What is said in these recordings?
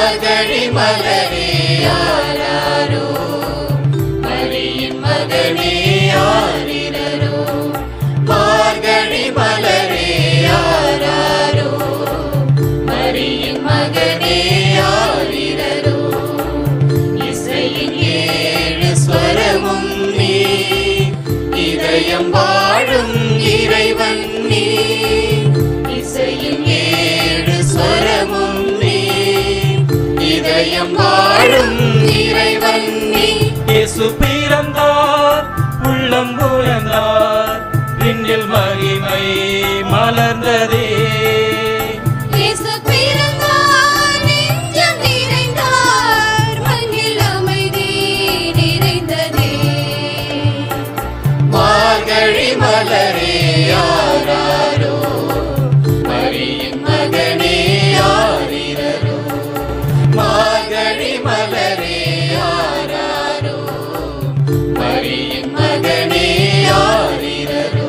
மார்கழி மலரே ஆராரோ மரியின் மகனே ஆரிரரோ மார்கழி மலரே ஆராரோ மரியின் மகனே ஆரிரரோ இசையின் ஏழு ஸ்வரமும் நீ இதயம் வாழும் இறைவன் நீ இசையின் ஏழு ஸ்வரமும் நீ இதயம் வாழும் இறைவன் நீ இயேசு பிறந்தார் உள்ளம் உயர்ந்தார் விண்ணில் மகிமை மலர்ந்ததே இயேசு பிறந்தார் நெஞ்சம் நிறைந்தார் மண்ணில் அமைதி நிறைந்ததே மார்கழி மலரே ஆராரோ மரியின் மகனே ஆரிரரோ மார்கழி மலரே ஆராரோ மரியின் மகனே ஆரிரரோ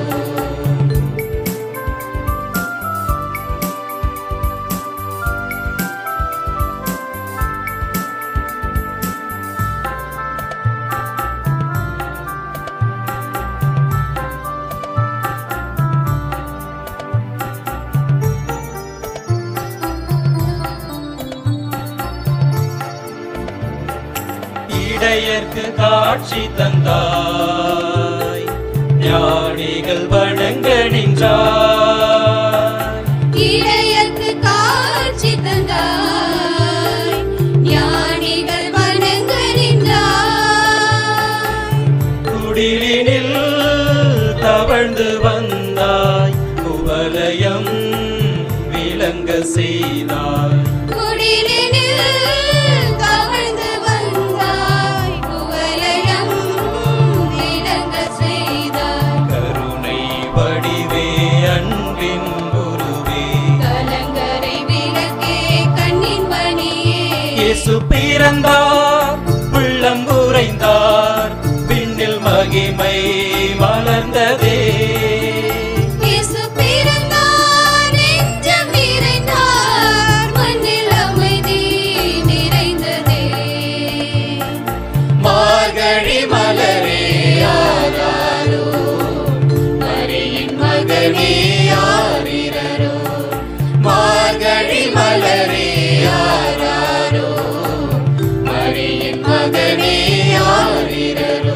இடையர்க்கு காட்சி தந்தாய் ஞானிகள் வணங்க நின்றாய் இடையர்க்கு காட்சி தந்தாய் ஞானிகள் வணங்க நின்றாய் குடிலினில் தவழ்ந்து வந்தாய் குவலயம் விளங்க செய்தாய் குடிலினில் தவழ்ந்து வந்தாய் குவலயம் விளங்க செய்தாய் கருணை வடிவே அன்பின் குருவே கலங்கரை விளக்கே கண்ணின் மணியே இயேசு பிறந்தார் உள்ளம் உறைந்தார் விண்ணில் மகிமை மலர்ந்ததே இயேசு பிறந்தார் நெஞ்சம் நிறைந்தார் மண்ணில் அமைதி நிறைந்ததே மார்கழி மலரே ஆராரோ மரியின் மகனே ஆரிரரோ மார்கழி மலரே ஆராரோ மரியின் மகனே ஆரிரரோ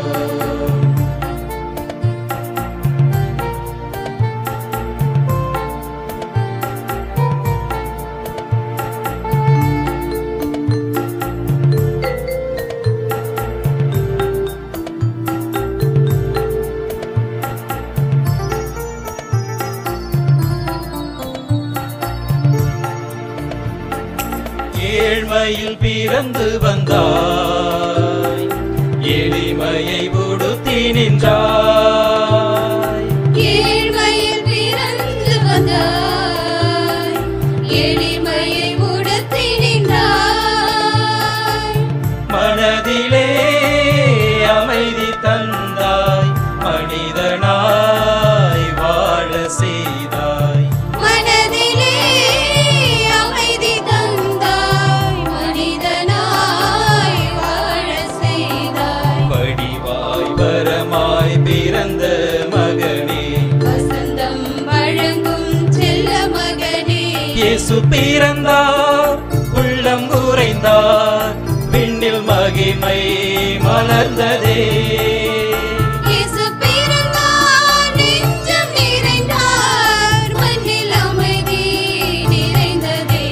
ஏழ்மையில் பிறந்து வந்தாய் எளிமையை உடுத்தி நின்றாய் ஏழ்மையில் பிறந்து வந்தாய் எளிமையை உடுத்தி நின்றாய் மனதிலே அமைதி தந்தாய் மனிதனாய் வாழ செய்தாய் மனதிலே அமைதி தந்தாய் மனிதனாய் வாழ செய்தாய் வடிவாய் வரமாய் பிறந்த மகனே வசந்தம் வழங்கும் செல்ல மகனே இயேசு பிறந்தார் உள்ளம் உறைந்தார் விண்ணில் மகிமை மலர்ந்ததே இயேசு பிறந்தார் நெஞ்சம் நிறைந்தார் மண்ணில் அமைதி நிறைந்ததே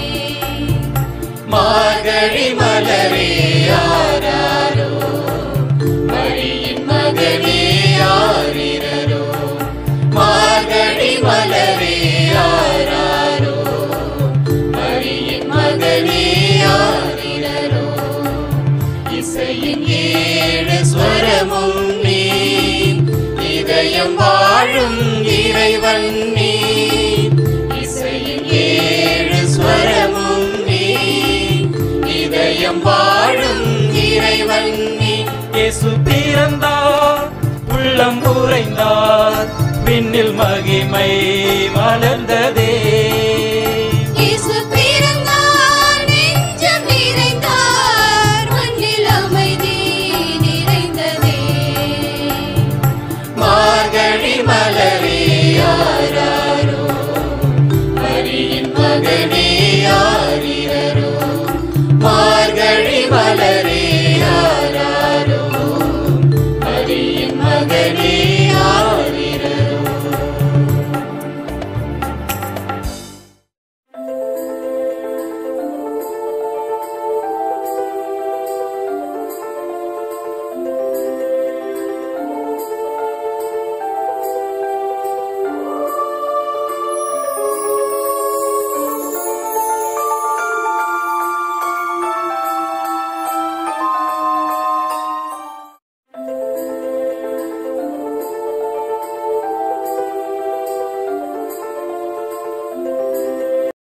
மார்கழி மலரே ஆராரோ மரியின் மகனே ஆரிரரோ மார்கழி மலரே ஆராரோ மரியின் மகனே ஆரிரரோ இசையின் ஏழு ஸ்வரமும் நீ இதயம் வாழும் இறைவன் நீ இசையின் ஏழு ஸ்வரமும் நீ இதயம் வாழும் இறைவன் நீ இயேசு பிறந்தார் உள்ளம் உறைந்தார் விண்ணில் மகிமை மலர்ந்ததே